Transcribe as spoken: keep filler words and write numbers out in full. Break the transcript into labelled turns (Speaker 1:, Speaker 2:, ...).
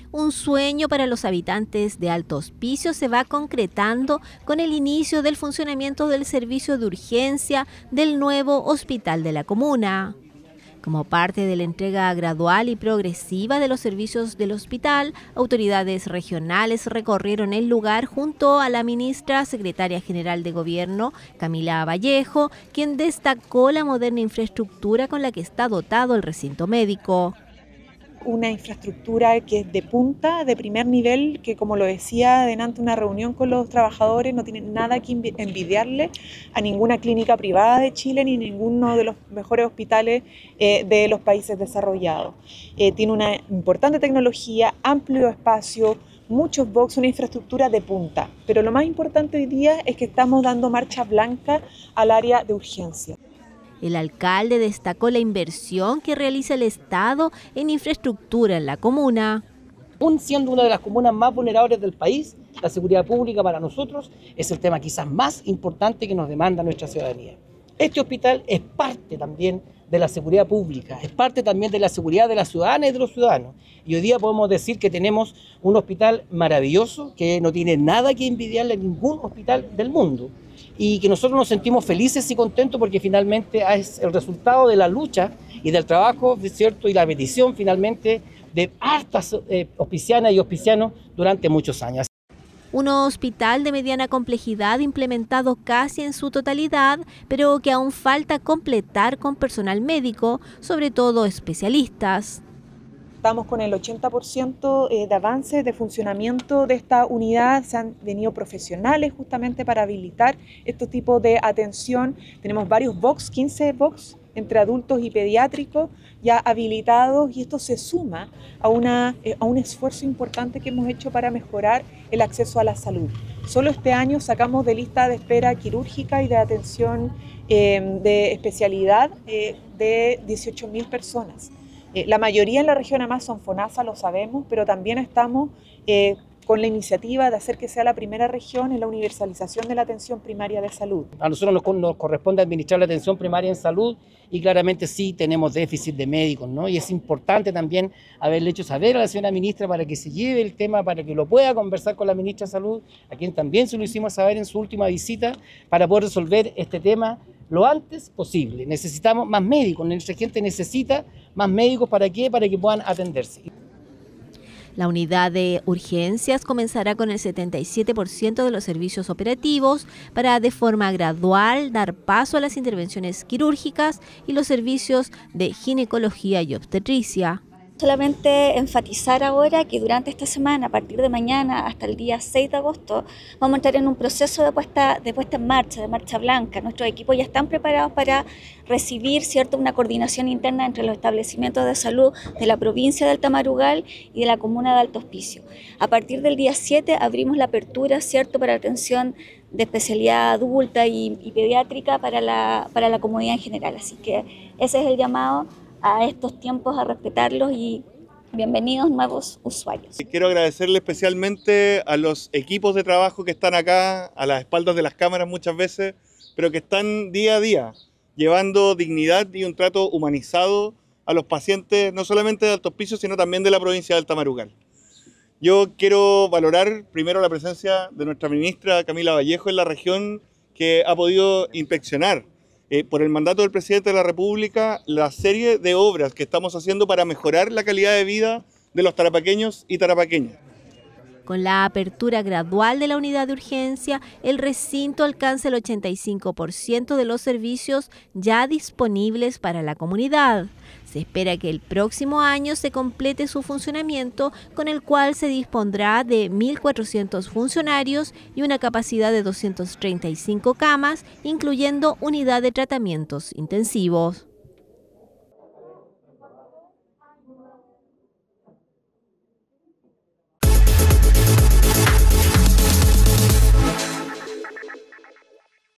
Speaker 1: Un sueño para los habitantes de Alto Hospicio se va concretando con el inicio del funcionamiento del servicio de urgencia del nuevo hospital de la comuna. Como parte de la entrega gradual y progresiva de los servicios del hospital, autoridades regionales recorrieron el lugar junto a la ministra secretaria general de Gobierno, Camila Vallejo, quien destacó la moderna infraestructura con la que está dotado el recinto médico.
Speaker 2: Una infraestructura que es de punta, de primer nivel, que como lo decía delante una reunión con los trabajadores, no tiene nada que envidiarle a ninguna clínica privada de Chile ni ninguno de los mejores hospitales eh, de los países desarrollados. Eh, tiene una importante tecnología, amplio espacio, muchos box, una infraestructura de punta. Pero lo más importante hoy día es que estamos dando marcha blanca al área de urgencia.
Speaker 1: El alcalde destacó la inversión que realiza el Estado en infraestructura en la comuna.
Speaker 3: Aún siendo una de las comunas más vulnerables del país, la seguridad pública para nosotros es el tema quizás más importante que nos demanda nuestra ciudadanía. Este hospital es parte también de la seguridad pública, es parte también de la seguridad de las ciudadanas y de los ciudadanos. Y hoy día podemos decir que tenemos un hospital maravilloso que no tiene nada que envidiarle a ningún hospital del mundo. Y que nosotros nos sentimos felices y contentos porque finalmente es el resultado de la lucha y del trabajo, ¿cierto? Y la petición finalmente de hartas eh, hospicianas y hospicianos durante muchos años.
Speaker 1: Un hospital de mediana complejidad implementado casi en su totalidad, pero que aún falta completar con personal médico, sobre todo especialistas.
Speaker 2: Estamos con el ochenta por ciento de avance de funcionamiento de esta unidad. Se han venido profesionales justamente para habilitar estos tipos de atención. Tenemos varios box, quince box entre adultos y pediátricos ya habilitados, y esto se suma a, una, a un esfuerzo importante que hemos hecho para mejorar el acceso a la salud. Solo este año sacamos de lista de espera quirúrgica y de atención eh, de especialidad eh, de dieciocho mil personas. Eh, la mayoría en la región además son FONASA, lo sabemos, pero también estamos eh, con la iniciativa de hacer que sea la primera región en la universalización de la atención primaria de salud.
Speaker 3: A nosotros nos, nos corresponde administrar la atención primaria en salud y claramente sí tenemos déficit de médicos, ¿no? Y es importante también haberle hecho saber a la señora ministra para que se lleve el tema, para que lo pueda conversar con la ministra de Salud, a quien también se lo hicimos saber en su última visita, para poder resolver este tema lo antes posible. Necesitamos más médicos, nuestra gente necesita más médicos. ¿Para qué? Para que puedan atenderse.
Speaker 1: La unidad de urgencias comenzará con el setenta y siete por ciento de los servicios operativos para de forma gradual dar paso a las intervenciones quirúrgicas y los servicios de ginecología y obstetricia.
Speaker 4: Solamente enfatizar ahora que durante esta semana, a partir de mañana hasta el día seis de agosto, vamos a entrar en un proceso de puesta, de puesta en marcha, de marcha blanca. Nuestros equipos ya están preparados para recibir, ¿cierto?, una coordinación interna entre los establecimientos de salud de la provincia del Tamarugal y de la comuna de Alto Hospicio. A partir del día siete abrimos la apertura, ¿cierto?, para atención de especialidad adulta y, y pediátrica para la, para la comunidad en general. Así que ese es el llamado a estos tiempos, a respetarlos, y bienvenidos nuevos usuarios.
Speaker 5: Quiero agradecerle especialmente a los equipos de trabajo que están acá, a las espaldas de las cámaras muchas veces, pero que están día a día llevando dignidad y un trato humanizado a los pacientes, no solamente de Alto Hospicio, sino también de la provincia del Tamarugal. Yo quiero valorar primero la presencia de nuestra ministra Camila Vallejo en la región, que ha podido inspeccionar Eh, por el mandato del presidente de la República la serie de obras que estamos haciendo para mejorar la calidad de vida de los tarapaqueños y tarapaqueñas.
Speaker 1: Con la apertura gradual de la unidad de urgencia, el recinto alcanza el ochenta y cinco por ciento de los servicios ya disponibles para la comunidad. Se espera que el próximo año se complete su funcionamiento, con el cual se dispondrá de mil cuatrocientos funcionarios y una capacidad de doscientas treinta y cinco camas, incluyendo unidad de tratamientos intensivos.